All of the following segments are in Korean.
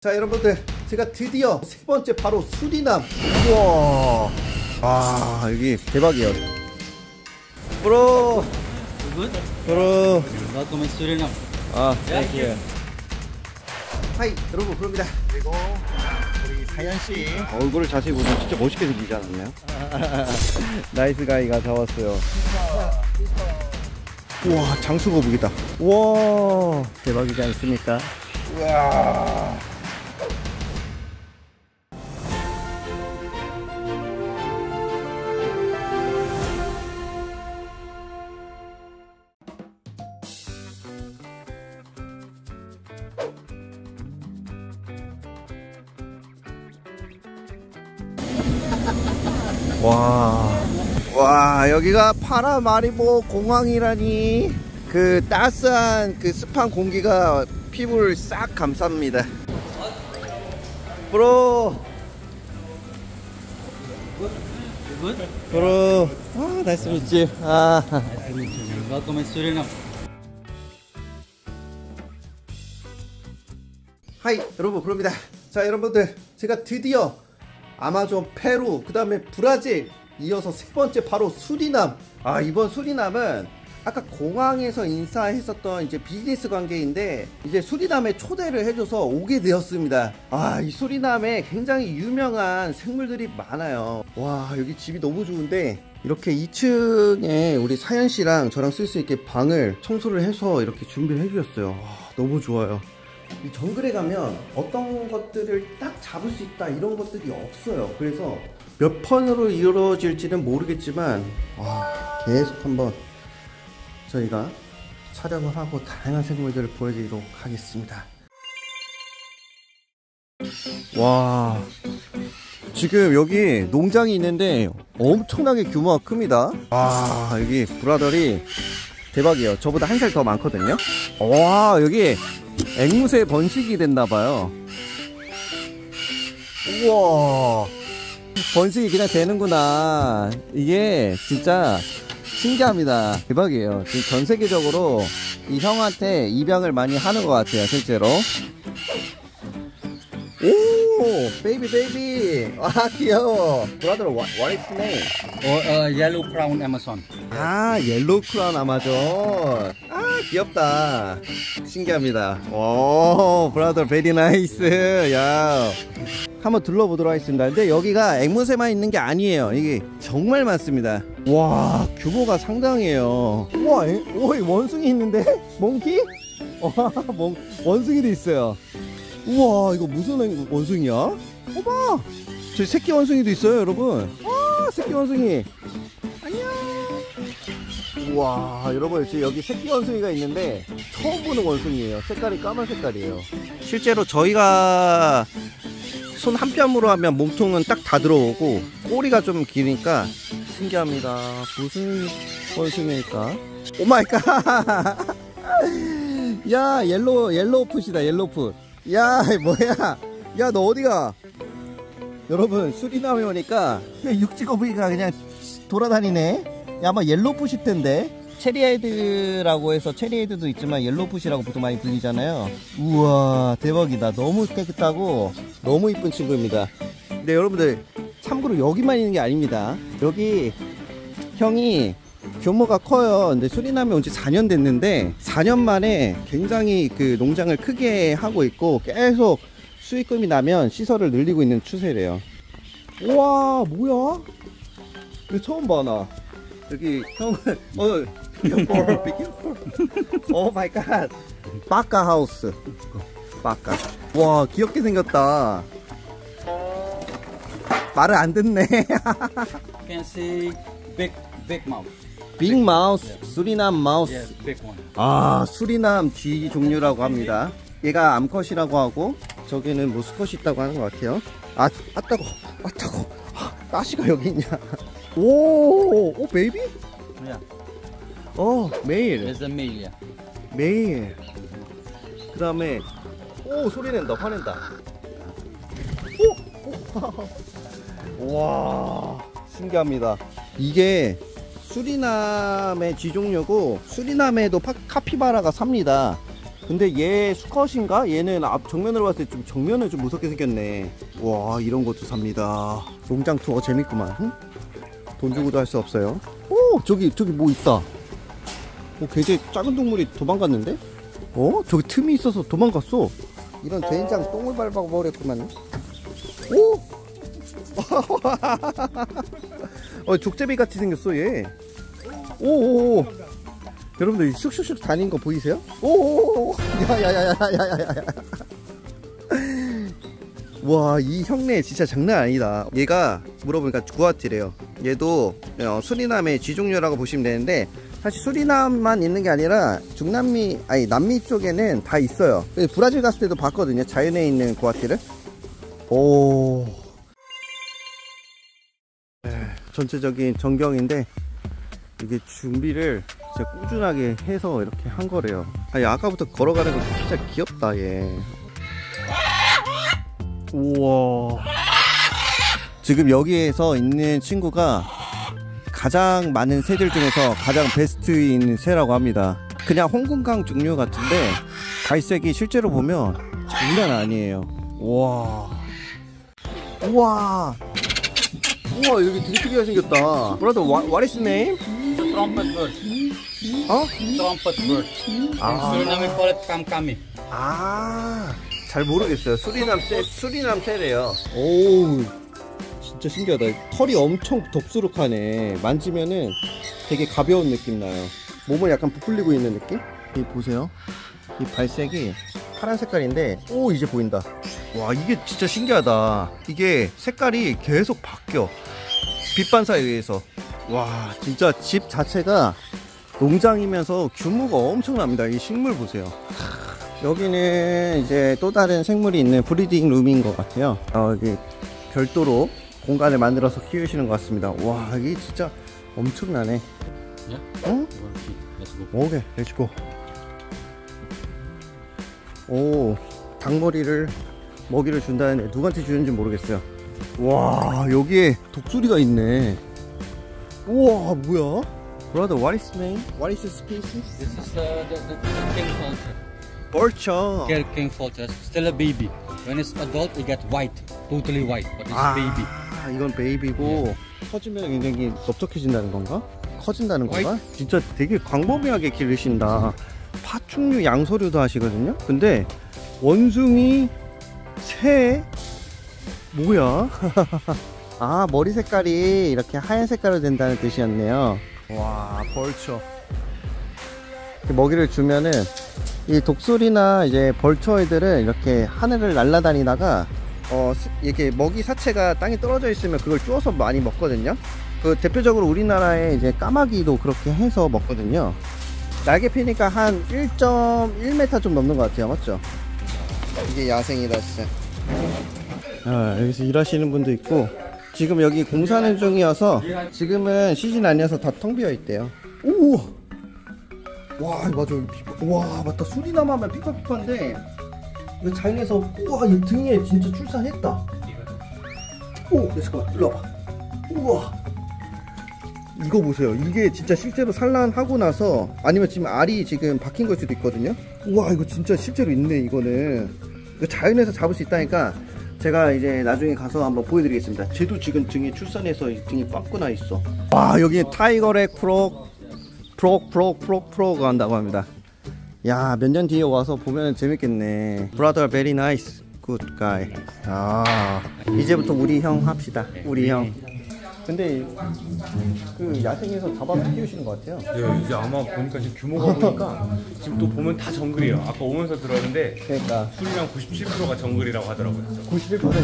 자 여러분들, 제가 드디어 세 번째 바로 수리남. 우와, 아 여기 대박이에요. 브로 브로 Welcome in Suriname. 아 땡큐. 하이 여러분, 브로입니다. 그리고 우리 사연씨 얼굴을 자세히 보면 진짜 멋있게 생기지 않았나요? 나이스 가이가 잡았어요. 우와, 장수거북이다. 우와, 대박이지 않습니까? 우와. 와, 여기가 파라마리보 공항이라니. 그 따스한 그 습한 공기가 피부를 싹 감쌉니다. 브로 브로, 아 나이스 미츠. 아 Welcome in Suriname. 하이 여러분, 브로입니다. 자 여러분들, 제가 드디어 아마존, 페루, 그 다음에 브라질, 이어서 세 번째 바로 수리남. 아, 이번 수리남은 아까 공항에서 인사했었던 이제 비즈니스 관계인데, 이제 수리남에 초대를 해줘서 오게 되었습니다. 아, 이 수리남에 굉장히 유명한 생물들이 많아요. 와, 여기 집이 너무 좋은데, 이렇게 2층에 우리 사연씨랑 저랑 쓸 수 있게 방을 청소를 해서 이렇게 준비를 해주셨어요. 와, 너무 좋아요. 이 정글에 가면 어떤 것들을 딱 잡을 수 있다 이런 것들이 없어요. 그래서 몇 번으로 이루어질지는 모르겠지만, 와, 계속 한번 저희가 촬영을 하고 다양한 생물들을 보여드리도록 하겠습니다. 와, 지금 여기 농장이 있는데 엄청나게 규모가 큽니다. 와, 여기 브라더리 대박이에요. 저보다 한 살 더 많거든요. 와, 여기 앵무새 번식이 됐나봐요. 우와, 번식이 그냥 되는구나. 이게 진짜 신기합니다. 대박이에요. 지금 전 세계적으로 이 형한테 입양을 많이 하는 것 같아요, 실제로. 오, 베이비. 아, 귀여워. 브라더, what is the name? Yellow Crown Amazon. 아, 옐로우 크라운 아마존. 아, 귀엽다. 신기합니다. 오, 브라더, 베리 나이스. 야, 한번 둘러보도록 하겠습니다. 근데 여기가 앵무새만 있는 게 아니에요. 이게 정말 많습니다. 와, 규모가 상당해요. 우와, 오, 원숭이 있는데? 몽키? 와, 원숭이도 있어요. 우와, 이거 무슨 원숭이야? 어봐, 저 새끼 원숭이도 있어요, 여러분. 와, 새끼 원숭이. 안녕. 우와, 여러분, 지금 여기 새끼 원숭이가 있는데 처음 보는 원숭이에요. 색깔이 까만 색깔이에요. 실제로 저희가 손 한 뼘으로 하면 몸통은 딱 다 들어오고 꼬리가 좀 기니까 신기합니다. 무슨 원숭이일까? 오 마이 갓. 야, 옐로우 풋이다, 옐로우 풋. 야, 뭐야? 야, 너 어디가? 여러분, 수리남에 오니까 육지거북이가 그냥 돌아다니네. 야, 아마 옐로우 풋일 텐데. 체리헤드라고 해서 체리헤드도 있지만 옐로우 풋이라고 보통 많이 불리잖아요. 우와, 대박이다. 너무 깨끗하고 너무 이쁜 친구입니다. 근데 여러분들, 참고로 여기만 있는 게 아닙니다. 여기 형이 규모가 커요. 근데 수리남에 온 지 4년 됐는데 4년 만에 굉장히 그 농장을 크게 하고 있고 계속 수익금이 나면 시설을 늘리고 있는 추세래요. 우와, 뭐야? 이거 처음 봐, 나. 여기 형은 오 마이 갓. 바카 하우스. 바카. 와, 귀엽게 생겼다. 말을 안 듣네. You can see big mouse. 빅 마우스, 수리남 마우스. Yes, big one. 아, 수리남 쥐 종류라고 합니다. 얘가 암컷이라고 하고 저기는 뭐 수컷이 있다고 하는 것 같아요. 아, 따고. 아, 가시가 여기 있냐. 오, 베이비? Yeah. 메일. It's a male. Yeah. 메일. 그 다음에, 오, 소리 낸다, 화낸다. 오! 와, 신기합니다. 이게 수리남의 쥐종류고, 수리남에도 카피바라가 삽니다. 근데 얘 수컷인가? 얘는 앞 정면으로 봤을 때 좀 정면을 좀 무섭게 생겼네. 와, 이런 것도 삽니다. 농장 투어 재밌구만. 응? 돈 주고도 할 수 없어요. 오, 저기 뭐 있다. 오, 굉장히 작은 동물이 도망갔는데? 저기 틈이 있어서 도망갔어. 이런 된장 똥을 밟아버렸구만. 오! 족제비 같이 생겼어 얘. 오오오. 여러분들 슉슉슉 다니는 거 보이세요? 오오오. 야야야야야야야. 와, 이 형네 진짜 장난 아니다. 얘가 물어보니까 구아티래요. 얘도 수리남의 쥐종류라고 보시면 되는데, 사실 수리남만 있는 게 아니라 중남미, 아니 남미 쪽에는 다 있어요. 브라질 갔을 때도 봤거든요, 자연에 있는 구아티를. 오. 전체적인 전경인데, 이게 준비를 진짜 꾸준하게 해서 이렇게 한 거래요. 아니, 아까부터 걸어가는 거 진짜 귀엽다 얘. 우와. 지금 여기에서 있는 친구가 가장 많은 새들 중에서 가장 베스트인 새라고 합니다. 그냥 홍금강 종류 같은데 갈색이 실제로 보면 장난 아니에요. 우와. 우와. 우와, 여기 되게 특이하게 생겼다. Brother, what is the name? Trumpet bird. Trumpet bird. In Suriname we call it kamkami. 잘 모르겠어요. 수리남 새래요. 오, 진짜 신기하다. 털이 엄청 덥수룩하네. 만지면은 되게 가벼운 느낌 나요. 몸을 약간 부풀리고 있는 느낌? 이 보세요. 이 발색이 파란 색깔인데, 오, 이제 보인다. 와, 이게 진짜 신기하다. 이게 색깔이 계속 바뀌어. 빛 반사에 의해서. 와, 진짜 집 자체가 농장이면서 규모가 엄청납니다. 이 식물 보세요. 여기는 이제 또 다른 생물이 있는 브리딩 룸인 것 같아요. 여기 별도로 공간을 만들어서 키우시는 것 같습니다. 와, 이게 진짜 엄청나네. 응? 오케이, 렛츠고. 오, 닭머리를 먹이를 준다는데 누구한테 주는지 모르겠어요. 와, 여기에 독수리가 있네. 우와, 뭐야? Brother, what is the name? What is the species? This is the king vulture. 벌처. King vulture. It's still a baby. When it's adult, it gets white, totally white. But it's baby. 이건 베이비고 커지면 굉장히 넓적해진다는 건가? 커진다는 건가? 진짜 되게 광범위하게 기르신다. 파충류, 양서류도 하시거든요. 근데 원숭이, 새, 뭐야? 아, 머리 색깔이 이렇게 하얀 색깔로 된다는 뜻이었네요. 와, 벌처. 먹이를 주면은 이 독수리나 이제 벌처 애들은 이렇게 하늘을 날아다니다가 이렇게 먹이 사체가 땅에 떨어져 있으면 그걸 주워서 많이 먹거든요. 그 대표적으로 우리나라에 이제 까마귀도 그렇게 해서 먹거든요. 날개 피니까 한 1.1m 좀 넘는 것 같아요. 맞죠? 이게 야생이다 진짜. 여기서 일하시는 분도 있고, 지금 여기 공사하는 중이어서 지금은 시즌 아니어서 다 텅 비어 있대요. 오! 와, 맞아. 와, 맞다. 수리남 하면 피카피카인데 이거 자연에서, 우와, 이 등에 진짜 출산했다. 오, 잠깐만, 일로 와봐. 우와, 이거 보세요. 이게 진짜 실제로 산란하고 나서, 아니면 지금 알이 지금 박힌 걸 수도 있거든요. 우와, 이거 진짜 실제로 있네. 이거는 이거 자연에서 잡을 수 있다니까 제가 이제 나중에 가서 한번 보여드리겠습니다. 쟤도 지금 등에 출산해서 등이 빵꾸 나 있어. 와, 여기 타이거렉 프로가 한다고 합니다. 야, 몇 년 뒤에 와서 보면 재밌겠네. Brother, very nice, good guy. 이제부터 우리 형 합시다. 우리 형. 근데 그 야생에서 잡아서 키우시는 것 같아요. 네, 이제 아마 보니까 지금 규모가 보니까 지금 또 보면 다 정글이에요. 아까 오면서 들었는데, 그러니까 수리랑 97%가 정글이라고 하더라고요. 91%?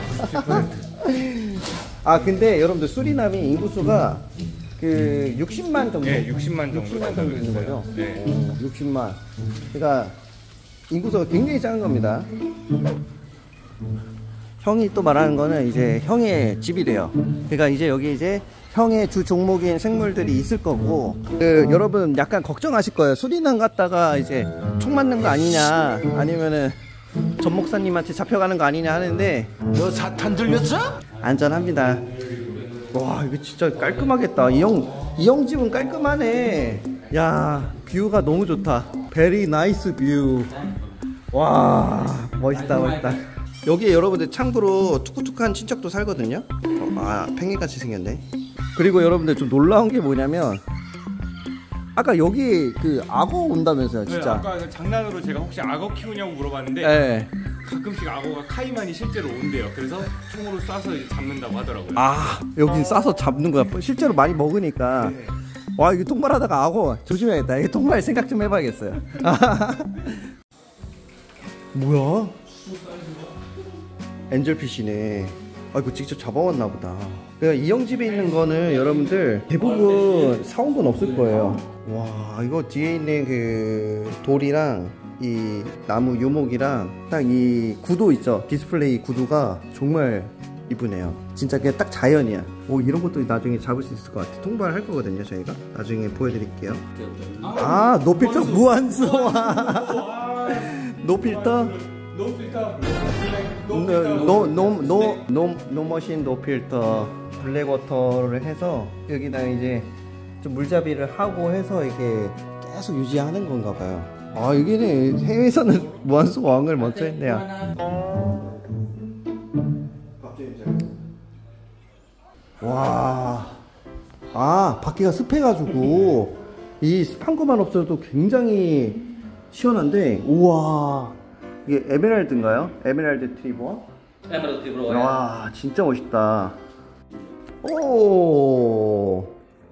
97%? 근데 여러분들 수리남이 인구수가 그 60만 정도? 네, 60만 정도 60만 정도 있는 거죠? 네. 60만. 그러니까 인구수가 굉장히 작은 겁니다. 형이 또 말하는 거는 이제 형의 집이래요. 그러니까 이제 여기 이제 형의 주 종목인 생물들이 있을 거고, 여러분 약간 걱정하실 거예요. 수리남 갔다가 이제 총 맞는 거 아니냐, 아니면은 전 목사님한테 잡혀가는 거 아니냐 하는데, 너 사탄 들렸어? 안전합니다. 와, 이거 진짜 깔끔하겠다. 이 형 집은 깔끔하네. 야, 뷰가 너무 좋다. Very nice view. 와, 멋있다, 멋있다. 여기에 여러분들 참고로 툭툭한 친척도 살거든요. 펭귄같이 생겼네. 그리고 여러분들 좀 놀라운 게 뭐냐면 아까 여기 그 악어 온다면서요, 진짜. 네, 아까 장난으로 제가 혹시 악어 키우냐고 물어봤는데 네. 가끔씩 악어가 카이만이 실제로 온대요. 그래서 총으로 쏴서 이제 잡는다고 하더라고요. 아, 여긴 싸서 잡는 거야. 실제로 많이 먹으니까. 네. 와, 이거 통발하다가 악어 조심해야겠다. 이게 통발 생각 좀 해봐야겠어요. 뭐야? 엔젤피시네. 아, 이거 직접 잡아왔나 보다. 그러니까 이 형 집에 있는 거는 여러분들 대부분 사온 건 없을 거예요. 와, 이거 뒤에 있는 그 돌이랑 이 나무 유목이랑 딱 이 구도 있죠. 디스플레이 구도가 정말 이쁘네요. 진짜 그냥 딱 자연이야. 오, 이런 것도 나중에 잡을 수 있을 것 같아. 통발할 거거든요, 저희가. 나중에 보여드릴게요. 아, 노필터 무한소화. 노필터? 노필터. 노머신 노필터 블랙워터를 해서 여기다 이제 좀 물잡이를 하고 해서 이게 계속 유지하는 건가 봐요. 아, 여기는 해외에서는 무한소 왕을 먼저 했네요. 와, 아, 밖에가 습해가지고 이 습한 것만 없어도 굉장히 시원한데, 우와, 이게 에메랄드인가요? 에메랄드 트리버? 에메랄드 트리버. 와, 진짜 멋있다. 오,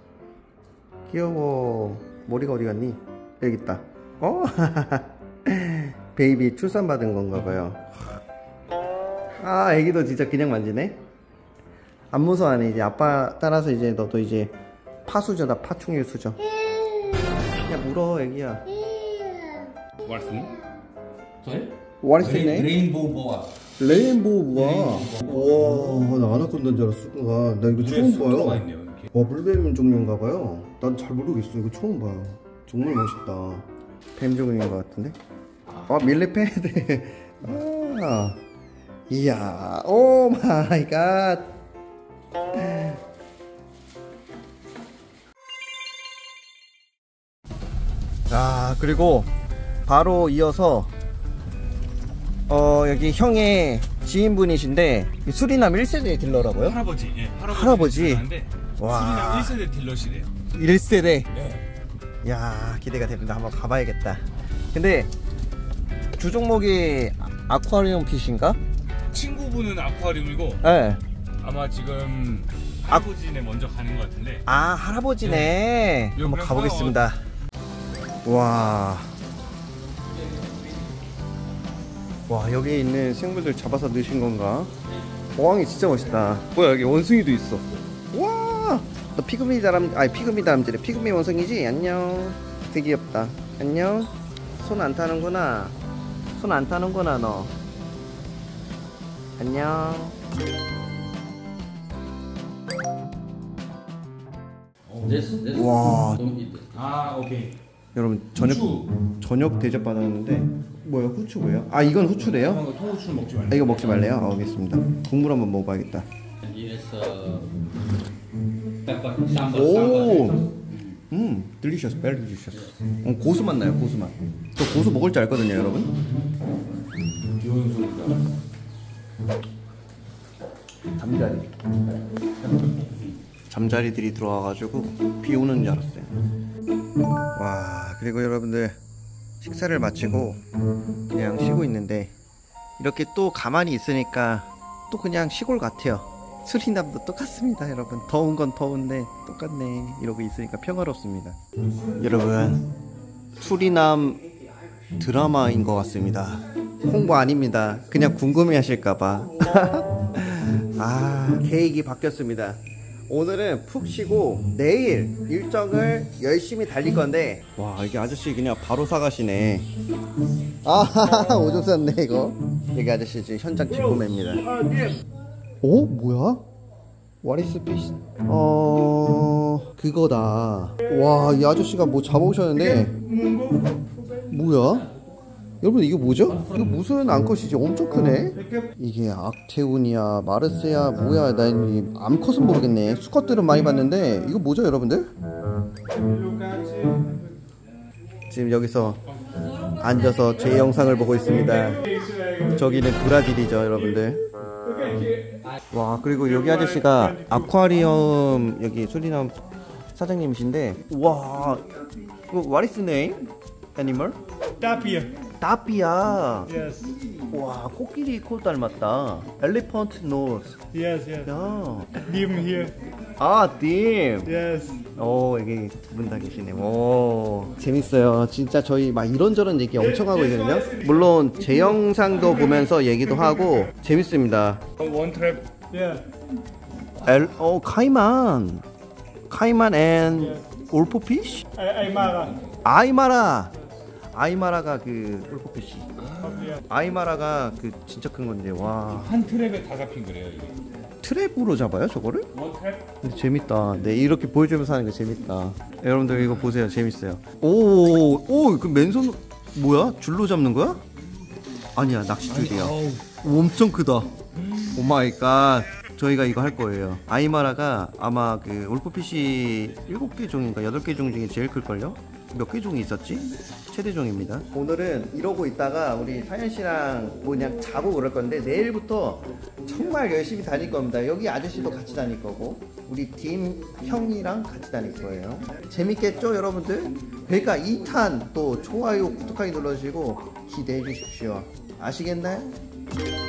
귀여워. 머리가 어디 갔니? 여기 있다. 어? 베이비 출산 받은 건가 봐요. 아, 애기도 진짜 그냥 만지네. 안 무서워하네. 이제 아빠 따라서 이제 너도 이제 파수저다. 파충류 수저. 그냥 물어, 애기야. What's it? Sorry? What is his name? Rainbow boa. 레인보우 무아. 와, 나 아나콘다인 줄 알았어. 나 이거 처음 봐요. 있네요, 이렇게. 와, 물뱀 종류인가 봐요. 난 잘 모르겠어. 이거 처음 봐요. 정말 멋있다. 뱀 종류인 것 같은데? 아, 밀리패드. 아, 이야, 오 마이 갓. 아, 그리고 바로 이어서 여기 형의 지인분이신데 수리남 1세대 딜러라고요? 할아버지. 예, 할아버지? 와. 와. 수리남 1세대 딜러시래요. 1세대. 네. 야, 기대가 됩니다. 한번 가봐야겠다. 근데 주종목이 아쿠아리움 핏인가? 친구분은 아쿠아리움이고 네. 아마 지금 할아버지네 먼저 가는 것 같은데. 아, 할아버지네. 네. 한번 가보겠습니다. 와. 와, 여기 있는 생물들 잡아서 넣으신 건가? 어항이 진짜 멋있다. 뭐야, 여기 원숭이도 있어. 와, 너 피그미 다람, 아니 피그미 다람쥐래. 피그미 원숭이지? 안녕. 되게 귀엽다. 안녕. 손 안 타는구나. 손 안 타는구나, 너. 안녕. This 와. don't eat this. 아, 오케이. 여러분 저녁 대접 받았는데 뭐야, 후추 뭐예요? 아, 이건 후추래요? 통후추 먹지 말고. 아, 이거 먹지 말래요? 알겠습니다. 국물 한번 먹어봐야겠다. And here is pepper, sambal, 오, sambal. delicious, very delicious. 고수 맛 나요, 고수 맛. 저 고수 먹을 줄 알거든요, 여러분. 잠자리들이 들어와가지고 비 오는 줄 알았어요. 와, 그리고 여러분들 식사를 마치고 그냥 쉬고 있는데 이렇게 또 가만히 있으니까 또 그냥 시골 같아요. 수리남도 똑같습니다, 여러분. 더운 건 더운데 똑같네. 이러고 있으니까 평화롭습니다. 여러분, 수리남 드라마인 것 같습니다. 홍보 아닙니다. 그냥 궁금해 하실까봐. 아, 계획이 바뀌었습니다. 오늘은 푹 쉬고 내일 일정을 열심히 달릴 건데, 와, 이게 아저씨 그냥 바로 사가시네. 아, 오줌 쌌네 이거. 여기 아저씨 지금 현장 직구매입니다. 오, 뭐야? What is fish? 그거다. 와, 이 아저씨가 뭐 잡아오셨는데, 뭐야? 여러분, 이게 뭐죠? 이거 무슨 암컷이지? 엄청 크네? 이게 악테우니아, 마르세야, 뭐야? 나 이 암컷은 모르겠네. 수컷들은 많이 봤는데, 이거 뭐죠, 여러분들? 지금 여기서 앉아서 제 영상을 보고 있습니다. 저기는 브라질이죠, 여러분들. 와, 그리고 여기 아저씨가 아쿠아리움 여기 수리남 사장님이신데, 와, what is the name? Animal? Tapia. 따삐야. Yes. 와, 코끼리 코 닮았다. Elephant nose. Yes, yes. 야. Dim here. 아, dim. Yes. 오, 여기 두 분 다 계시네. 오, 재밌어요. 진짜 저희 막 이런저런 얘기 엄청 하고 있거든요. 물론 제 영상도 보면서 얘기도 하고 재밌습니다. 원 트랩. Yeah. 카이만. 카이만 앤 올포피쉬? Aymara. 아이마라. 아이마라가 그 올포피쉬. Yeah. 아이마라가 그 진짜 큰 건데, 와. 한 트랩에 다 잡힌 거래요 이게. 트랩으로 잡아요, 저거를? 원 트랩? 근데 재밌다. 네, 이렇게 보여주면서 하는 게 재밌다. 여러분들 이거 보세요. 재밌어요. 오, 그 맨손 뭐야? 줄로 잡는 거야? 아니야, 낚싯줄이야. 엄청 크다. 오 마이 갓. 저희가 이거 할 거예요. 아이마라가 아마 그 올포피쉬 7개 종인가 8개 종 중에 제일 클걸요? 몇 개 종이 있었지? 최대 종입니다. 오늘은 이러고 있다가 우리 사연 씨랑 뭐 그냥 자고 그럴 건데, 내일부터 정말 열심히 다닐 겁니다. 여기 아저씨도 같이 다닐 거고, 우리 딘 형이랑 같이 다닐 거예요. 재밌겠죠, 여러분들? 배가 2탄 또 좋아요, 구독하기 눌러주시고 기대해 주십시오. 아시겠나요?